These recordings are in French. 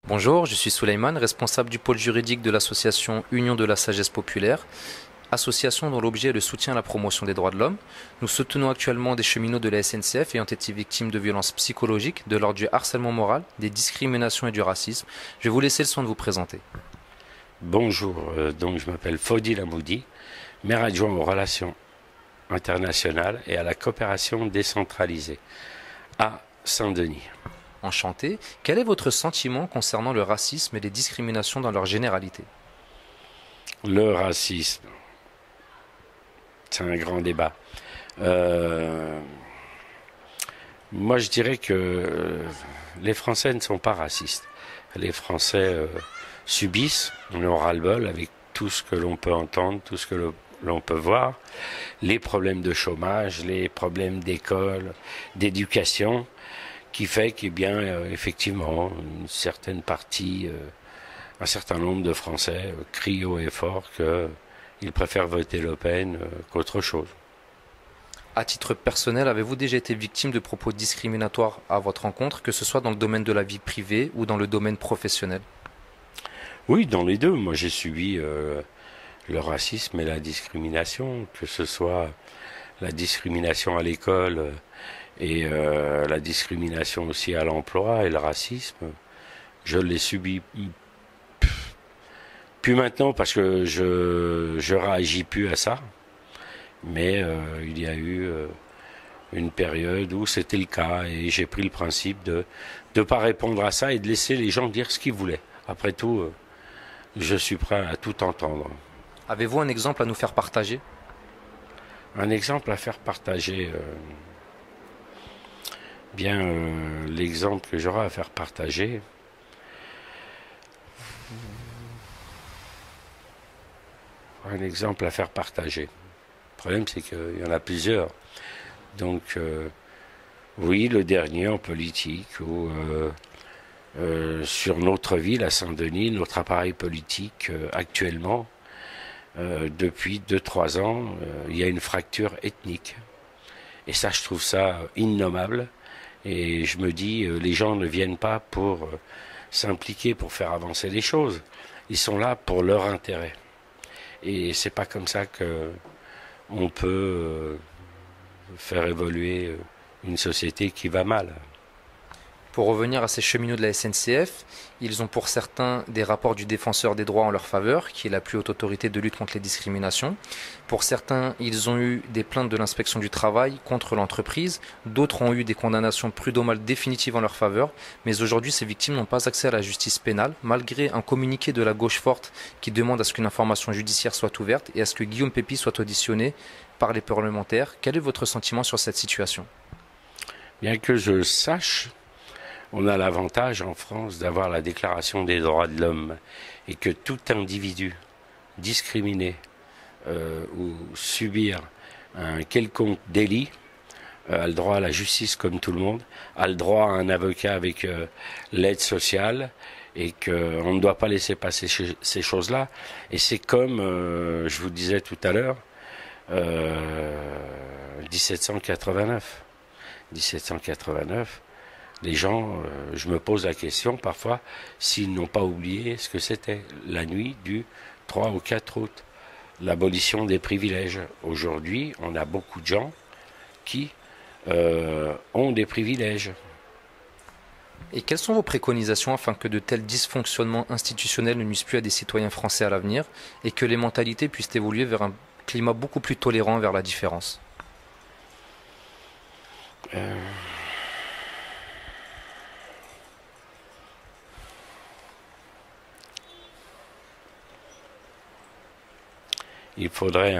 Bonjour, je suis Souleymane, responsable du pôle juridique de l'association Union de la Sagesse Populaire, association dont l'objet est le soutien à la promotion des droits de l'homme. Nous soutenons actuellement des cheminots de la SNCF ayant été victimes de violences psychologiques, de l'ordre du harcèlement moral, des discriminations et du racisme. Je vais vous laisser le soin de vous présenter. Bonjour, donc je m'appelle Fodil Lamoudi, maire adjoint aux relations internationales et à la coopération décentralisée à Saint-Denis. Enchanté. Quel est votre sentiment concernant le racisme et les discriminations dans leur généralité? Le racisme, c'est un grand débat. Moi je dirais que les Français ne sont pas racistes. Les Français subissent, on est ras-le-bol avec tout ce que l'on peut entendre, tout ce que l'on peut voir, les problèmes de chômage, les problèmes d'école, d'éducation, qui fait qu'eh bien, effectivement, une certaine partie, un certain nombre de Français crient haut et fort qu'ils préfèrent voter Le Pen qu'autre chose. À titre personnel, avez-vous déjà été victime de propos discriminatoires à votre rencontre, que ce soit dans le domaine de la vie privée ou dans le domaine professionnel? Oui, dans les deux. Moi, j'ai subi le racisme et la discrimination, que ce soit la discrimination à l'école et la discrimination aussi à l'emploi et le racisme. Je l'ai subi plus maintenant parce que je réagis plus à ça. Mais il y a eu une période où c'était le cas et j'ai pris le principe de ne pas répondre à ça et de laisser les gens dire ce qu'ils voulaient. Après tout, je suis prêt à tout entendre. Avez-vous un exemple à nous faire partager? Un exemple à faire partager. L'exemple que j'aurai à faire partager. Un exemple à faire partager. Le problème, c'est qu'il y en a plusieurs. Donc, oui, le dernier en politique, où sur notre ville, à Saint-Denis, notre appareil politique actuellement, depuis 2-3 ans, il y a une fracture ethnique. Et ça, je trouve ça innommable. Et je me dis, les gens ne viennent pas pour s'impliquer, pour faire avancer les choses. Ils sont là pour leur intérêt. Et c'est pas comme ça que on peut faire évoluer une société qui va mal. Pour revenir à ces cheminots de la SNCF, ils ont pour certains des rapports du défenseur des droits en leur faveur, qui est la plus haute autorité de lutte contre les discriminations. Pour certains, ils ont eu des plaintes de l'inspection du travail contre l'entreprise. D'autres ont eu des condamnations prud'homales définitives en leur faveur. Mais aujourd'hui, ces victimes n'ont pas accès à la justice pénale, malgré un communiqué de la gauche forte qui demande à ce qu'une information judiciaire soit ouverte et à ce que Guillaume Pepy soit auditionné par les parlementaires. Quel est votre sentiment sur cette situation? Bien que je sache, on a l'avantage en France d'avoir la Déclaration des droits de l'homme et que tout individu discriminé ou subir un quelconque délit a le droit à la justice comme tout le monde, a le droit à un avocat avec l'aide sociale et qu'on ne doit pas laisser passer ces choses-là. Et c'est comme, je vous disais tout à l'heure, 1789. 1789. Les gens, je me pose la question parfois s'ils n'ont pas oublié ce que c'était la nuit du 3 au 4 août, l'abolition des privilèges. Aujourd'hui, on a beaucoup de gens qui ont des privilèges. Et quelles sont vos préconisations afin que de tels dysfonctionnements institutionnels ne nuisent plus à des citoyens français à l'avenir et que les mentalités puissent évoluer vers un climat beaucoup plus tolérant vers la différence? Il faudrait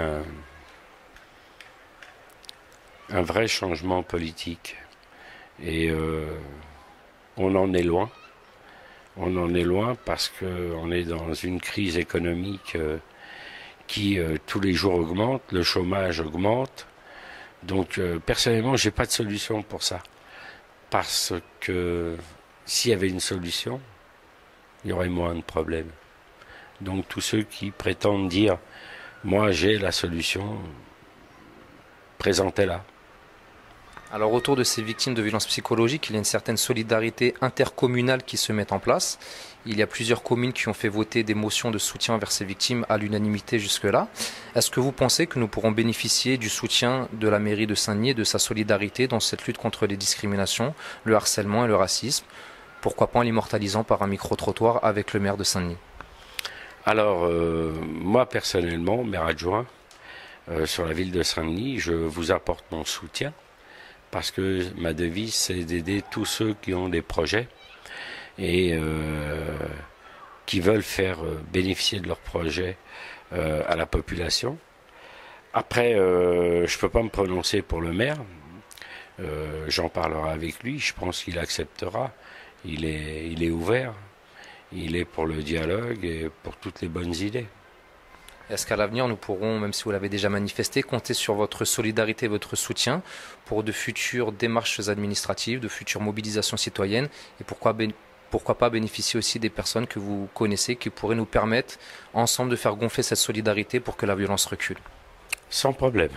un vrai changement politique. Et on en est loin. On en est loin parce qu'on est dans une crise économique qui tous les jours augmente, le chômage augmente. Donc personnellement, j'ai pas de solution pour ça. Parce que s'il y avait une solution, il y aurait moins de problèmes. Donc tous ceux qui prétendent dire moi j'ai la solution, présentez-la. Alors autour de ces victimes de violences psychologiques, il y a une certaine solidarité intercommunale qui se met en place. Il y a plusieurs communes qui ont fait voter des motions de soutien envers ces victimes à l'unanimité jusque-là. Est-ce que vous pensez que nous pourrons bénéficier du soutien de la mairie de Saint-Denis et de sa solidarité dans cette lutte contre les discriminations, le harcèlement et le racisme? Pourquoi pas en l'immortalisant par un micro-trottoir avec le maire de Saint-Denis? Alors, moi personnellement, maire adjoint sur la ville de Saint-Denis, je vous apporte mon soutien parce que ma devise, c'est d'aider tous ceux qui ont des projets et qui veulent faire bénéficier de leurs projets à la population. Après, je ne peux pas me prononcer pour le maire. J'en parlerai avec lui. Je pense qu'il acceptera. Il est ouvert. Il est pour le dialogue et pour toutes les bonnes idées. Est-ce qu'à l'avenir, nous pourrons, même si vous l'avez déjà manifesté, compter sur votre solidarité et votre soutien pour de futures démarches administratives, de futures mobilisations citoyennes et pourquoi pas bénéficier aussi des personnes que vous connaissez qui pourraient nous permettre ensemble de faire gonfler cette solidarité pour que la violence recule? Sans problème.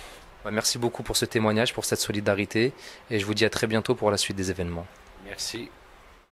Merci beaucoup pour ce témoignage, pour cette solidarité et je vous dis à très bientôt pour la suite des événements. Merci.